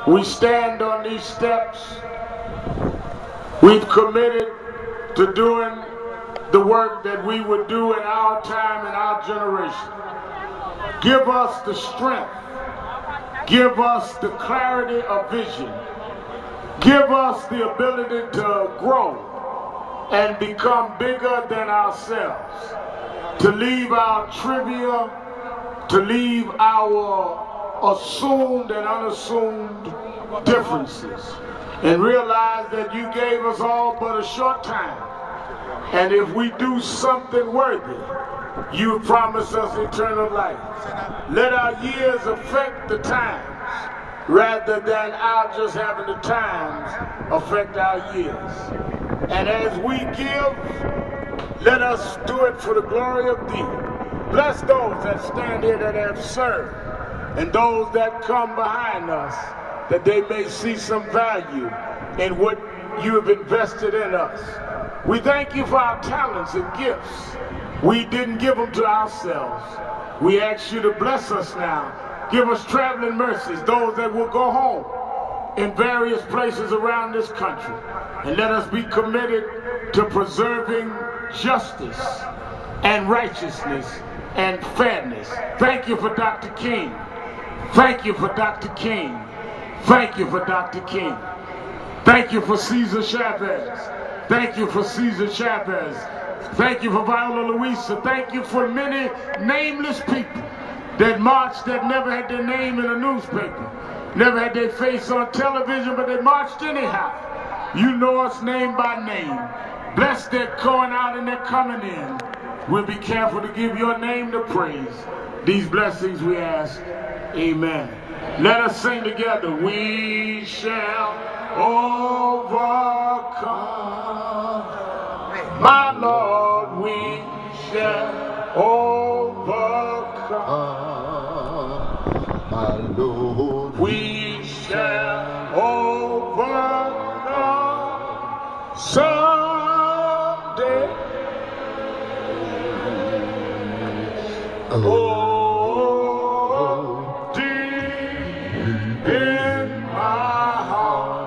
we stand on these steps. We've committed to doing the work that we would do in our time and our generation. Give us the strength. Give us the clarity of vision. Give us the ability to grow and become bigger than ourselves. To leave our trivia, to leave our assumed and unassumed differences, and realize that you gave us all but a short time. And if we do something worthy, you promise us eternal life. Let our years affect the times rather than our just having the times affect our years. And as we give, let us do it for the glory of thee. Bless those that stand here that have served, and those that come behind us, that they may see some value in what you have invested in us. We thank you for our talents and gifts. We didn't give them to ourselves. We ask you to bless us now. Give us traveling mercies, those that will go home in various places around this country. And let us be committed to preserving justice and righteousness and fairness. Thank you for Dr. King. Thank you for Dr. King. Thank you for Dr. King. Thank you for Cesar Chavez. Thank you for Cesar Chavez. Thank you for Viola Luisa. Thank you for many nameless people that marched, that never had their name in a newspaper, never had their face on television, but they marched anyhow. You know us name by name. Bless their going out and their coming in. We'll be careful to give your name the praise. These blessings we ask. Amen. Let us sing together. We shall overcome. My Lord, we shall overcome. My Lord, we shall overcome someday. Oh, deep in my heart,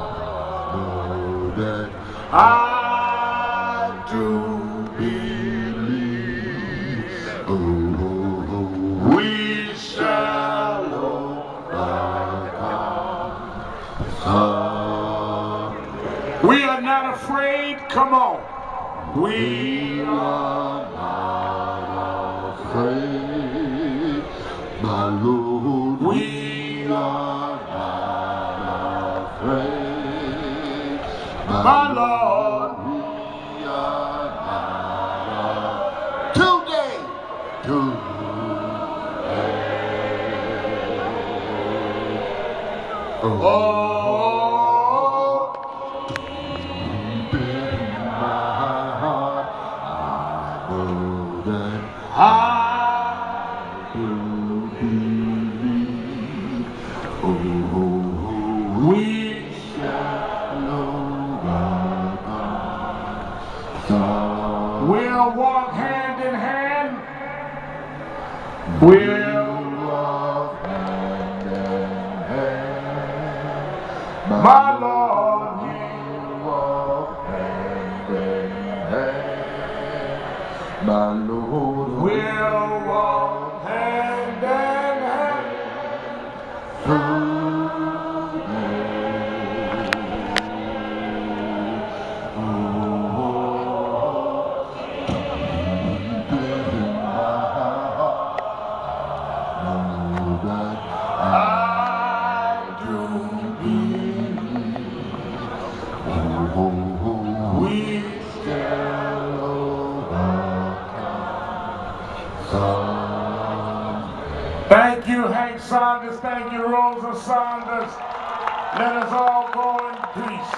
I do believe. We shall overcome. We are not afraid. Come on. We are not afraid. My Lord, we are not afraid. My Lord, we are not today. Oh, deep in my heart, I know that I do believe. Oh, we shall overcome. We'll walk hand in hand. We'll walk hand in hand. My Lord, we'll walk hand in hand. My Lord, we'll walk hand in hand. Thank you, Hank Saunders. Thank you, Rosa Saunders. Let us all go in peace.